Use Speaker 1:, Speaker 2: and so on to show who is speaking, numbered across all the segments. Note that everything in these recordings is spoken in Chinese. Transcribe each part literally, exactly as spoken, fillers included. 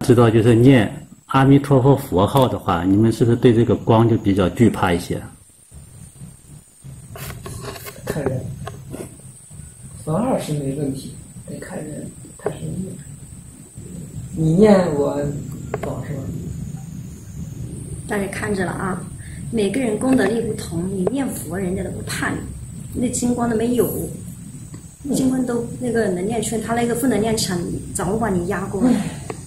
Speaker 1: 知道就是念阿弥陀佛佛号的话，你们是不是对这个光就比较惧怕一些？
Speaker 2: 看人，佛号是没问题，得看人，他是念。你念我不好说。
Speaker 3: 大家看着了啊，每个人功德力不同，你念佛人家都不怕你，那金光都没有，金光都那个能量圈，他那个负能量场早把你压过来。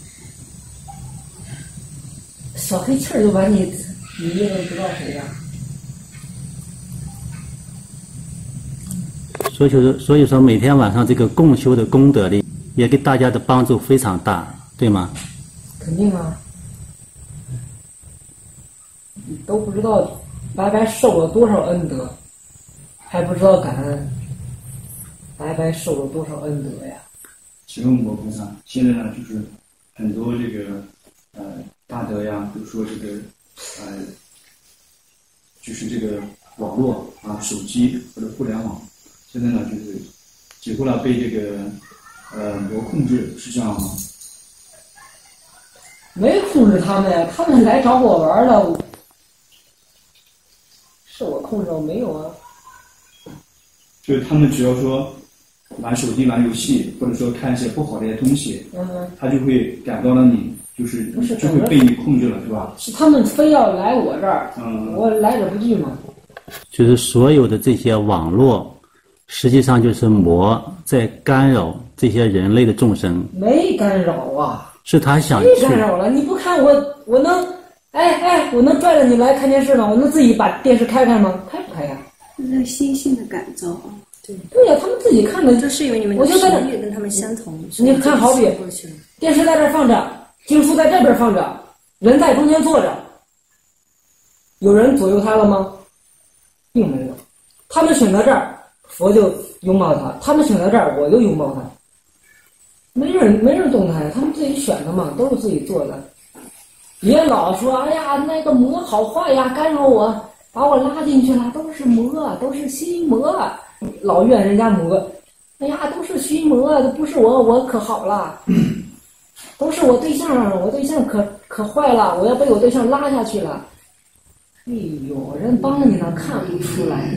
Speaker 2: 小黑气儿就把你，你那个不知道谁呀、
Speaker 1: 所以说，所以说每天晚上这个共修的功德力也给大家的帮助非常大，对吗？
Speaker 2: 肯定啊。你都不知道白白受了多少恩德，还不知道感恩，白白受了多少恩德呀！
Speaker 4: 请问佛菩萨，现在呢，就是很多这个呃大德呀，比如说这个呃，就是这个网络啊、手机或者互联网，现在呢就是几乎了被这个呃魔控制，是这样吗？
Speaker 2: 没控制他们呀，他们来找我玩了。是我控制我没有啊？
Speaker 4: 就是他们只要说玩手机、玩游戏，或者说看一些不好的一些东西，
Speaker 2: 嗯，
Speaker 4: 他就会感到了你，就是
Speaker 2: 不是
Speaker 4: 就会被你控制了，是吧？
Speaker 2: 是他们非要来我这儿，
Speaker 4: 嗯，
Speaker 2: 我来者不拒嘛。
Speaker 1: 就是所有的这些网络，实际上就是魔在干扰这些人类的众生。
Speaker 2: 没干扰啊，
Speaker 1: 是他想
Speaker 2: 没
Speaker 1: 去。
Speaker 2: 干扰了。你不看我，我能，哎哎，我能拽着你来看电视吗？我能自己把电视开开吗？开不开呀？
Speaker 3: 那心性的感召啊，对。
Speaker 2: 对呀、他们自己看的，
Speaker 3: 就是因为你们的
Speaker 2: 我就在这
Speaker 3: 频率跟他们相同。
Speaker 2: 你看好比
Speaker 3: 过去了，
Speaker 2: 电视在这儿放着，经书在这边放着，人在中间坐着，有人左右他了吗？并没有。他们选择这儿，佛就拥抱他；他们选择这儿，我就拥抱他。没人没人动他呀，他们自己选的嘛，都是自己做的。别老说，哎呀，那个魔好坏呀，干扰我，把我拉进去了，都是魔，都是心魔，老怨人家魔。哎呀，都是虚魔，都不是我，我可好了。都是我对象，我对象可可坏了，我要被我对象拉下去了。哎呦，人帮着你呢，看不出来。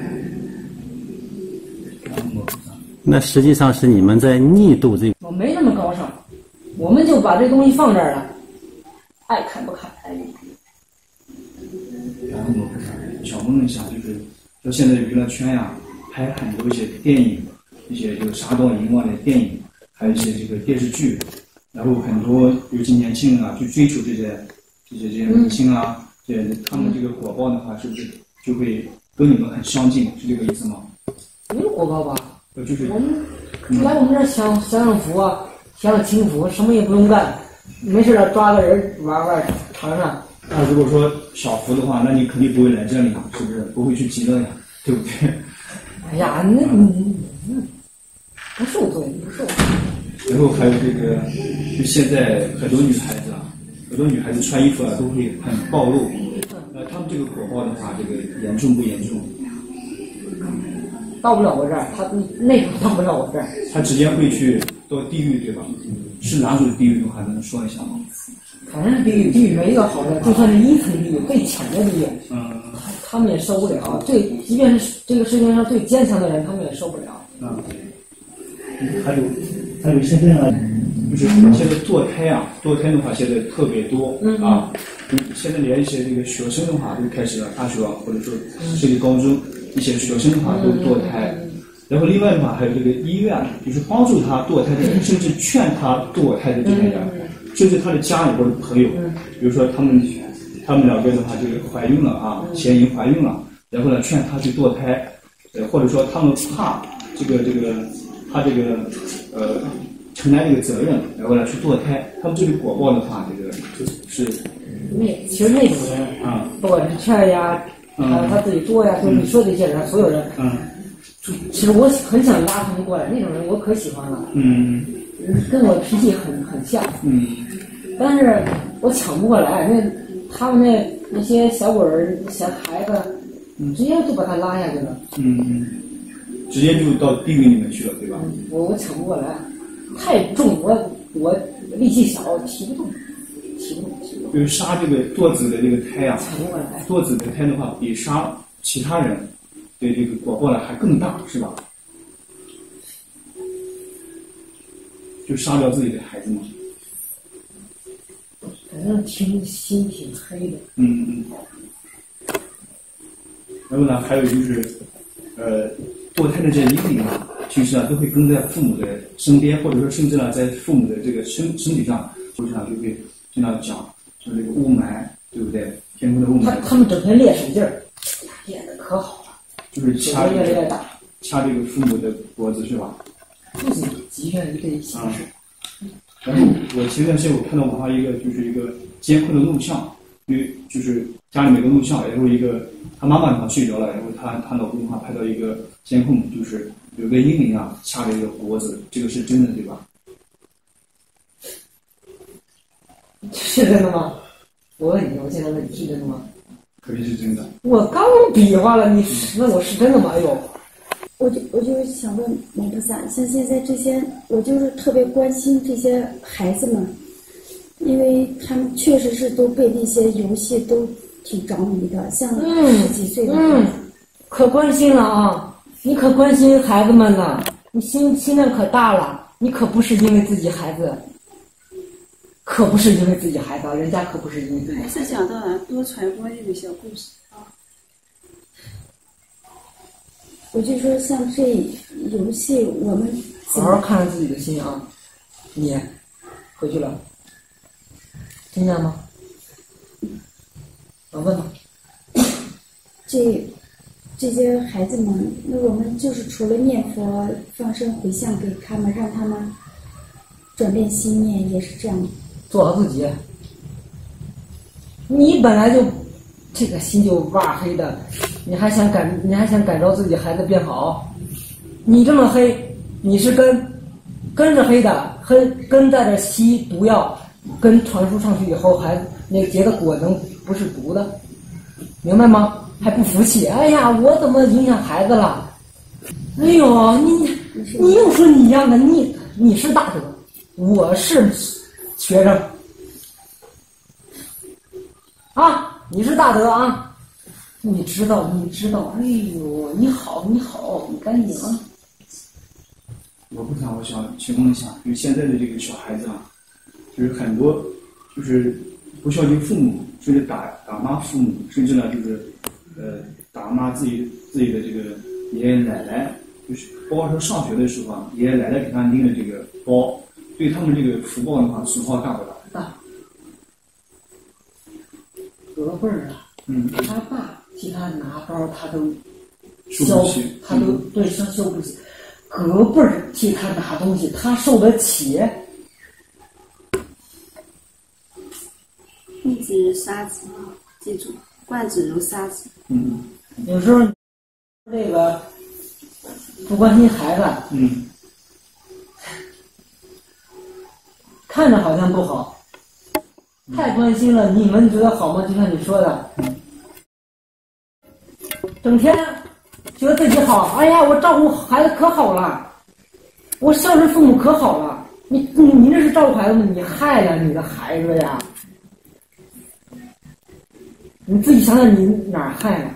Speaker 1: 那实际上是你们在逆度这个。
Speaker 2: 我没那么高尚，我们就把这东西放这儿了，爱看不看，爱用不用。
Speaker 4: 然后我想问一下，就是说现在娱乐圈呀，拍很多一些电影，一些就杀盗淫妄的电影，还有一些这个电视剧，然后很多尤其年轻人啊，去追求这些这些这些明星啊，这些他们这个火爆的话，是不是就会跟你们很相近？是这个意思吗？
Speaker 2: 没有火爆吧？
Speaker 4: 就是
Speaker 2: 我们来我们这儿享享享福啊，享享清福，什么也不用干，没事了抓个人玩玩尝尝。
Speaker 4: 那如果说小福的话，那你肯定不会来这里，是不是？不会去极乐呀，对不对？
Speaker 2: 哎呀，那你不受罪，不受罪。
Speaker 4: 然后还有这个，就现在很多女孩子啊，很多女孩子穿衣服啊都会很暴露。呃，她们这个火爆的话，这个严重不严重？
Speaker 2: 到不了我这儿，他那种到不了我这儿。
Speaker 4: 他直接会去到地狱，对吧？是哪种地狱的话，能说一下吗？
Speaker 2: 反正地狱，地狱没一个好的，就算是一层地狱，最浅的地狱，
Speaker 4: 嗯，
Speaker 2: 他他们也受不了。最，即便是这个世界上最坚强的人，他们也受不了。
Speaker 4: 啊，还有还有现在呢，就是现在堕胎啊，堕胎的话现在特别多、
Speaker 2: 嗯、
Speaker 4: 啊。现在连一些这个学生的话都开始了，大学啊，或者说甚至高中。一些学生的话都堕胎，然后另外的话还有这个医院，就是帮助他堕胎的人，甚至劝他堕胎的这些人，甚至他的家里或者朋友，比如说他们他们两个的话这个怀孕了啊，嫌疑怀孕了，然后呢劝他去堕胎，呃或者说他们怕这个这个他这个呃承担这个责任，然后呢去堕胎，他们这个果报的话，这个是
Speaker 2: 那其实那种人啊，不管是劝呀。还有他自己做呀，就是你说这些人，所有人，
Speaker 4: 嗯，
Speaker 2: 其实我很想拉他们过来，那种人我可喜欢了，
Speaker 4: 嗯，
Speaker 2: 跟我脾气很很像，
Speaker 4: 嗯，
Speaker 2: 但是我抢不过来，那他们那那些小鬼儿、小孩子，直接就把他拉下去了，
Speaker 4: 嗯，直接就到地狱里面去了，对吧？
Speaker 2: 我我抢不过来，太重，我我力气小，提不动，提不动，提不动。
Speaker 4: 就是杀这个堕子的这个胎啊，
Speaker 2: 抢过来，
Speaker 4: 堕子的胎的话，比杀其他人的这个果报呢还更大，是吧？就杀掉自己的孩子嘛。
Speaker 2: 反正挺心挺黑的。
Speaker 4: 嗯嗯。然后呢，还有就是，呃，堕胎的这些婴灵啊，其实啊都会跟在父母的身边，或者说甚至呢在父母的这个身身体上，或者上就会经常讲，说这个雾霾，对不对？天空的雾霾。
Speaker 2: 他他们整天练手劲儿，练的可好了，
Speaker 4: 就是掐
Speaker 2: 越来越大，
Speaker 4: 掐这个父母的脖子是吧？
Speaker 2: 自己积怨一个形式。
Speaker 4: 然后我前段时间我看到网上一个就是一个监控的录像，因为就是家里面有个录像，然后一个他妈妈的话睡着了，然后他他老公的话拍到一个监控，就是有个婴灵啊掐着一个脖子，这个是真的对吧？
Speaker 2: 是真的吗？我问你，我现在问你是真的吗？
Speaker 4: 肯定是真的。
Speaker 2: 我刚比划了，你问我是真的吗？哎呦！
Speaker 5: 我就我就是想问蒙菩萨，像现在这些，我就是特别关心这些孩子们，因为他们确实是都被那些游戏都挺着迷的，像十几岁的孩子、
Speaker 2: 嗯嗯，可关心了啊！你可关心孩子们了，你心心量可大了，你可不是因为自己孩子，可不是因为自己孩子，人家可不是因为自己孩子。
Speaker 6: 还是讲到了多传播这个小故事啊。
Speaker 5: 我就说像这游戏，我们
Speaker 2: 好好看着自己的心啊！你回去了，听见吗？我问吧。
Speaker 5: 这这些孩子们，那我们就是除了念佛、放生、回向给他们，让他们转变心念，也是这样。
Speaker 2: 做好自己。你本来就这个心就哇黑的，你还想感你还想感召自己孩子变好？你这么黑，你是跟跟着黑的，黑跟在这吸毒药，跟传输上去以后，孩子那结的果能不是毒的，明白吗？还不服气？哎呀，我怎么影响孩子了？哎呦，你你又说你一样的，你你是大德，我是学生啊，你是大德啊，你知道你知道，哎呦，你好你好，你赶紧啊！
Speaker 4: 我不想，我想请问一下，就是现在的这个小孩子啊，就是很多就是不孝敬父母，甚至打打骂父母，甚至呢就是呃打骂自己自己的这个爷爷奶奶，就是包括说上学的时候啊，爷爷奶奶给他拎的这个包，对他们这个福报的话损耗大不大？
Speaker 2: 大，隔辈儿啊，
Speaker 4: 嗯，
Speaker 2: 他爸替他拿包，他都
Speaker 4: 受
Speaker 2: 消
Speaker 4: 不起，
Speaker 2: 他都对他受不起。隔辈儿替他拿东西，他受得起。
Speaker 6: 逆子如杀子，记住，惯子如杀子。
Speaker 4: 嗯
Speaker 2: 有时候这个不关心孩子，
Speaker 4: 嗯，
Speaker 2: 看着好像不好，太关心了，你们觉得好吗？就像你说的，整天觉得自己好，哎呀，我照顾孩子可好了，我孝顺父母可好了。你你你这是照顾孩子吗？你害了你的孩子呀！你自己想想，你哪儿害了？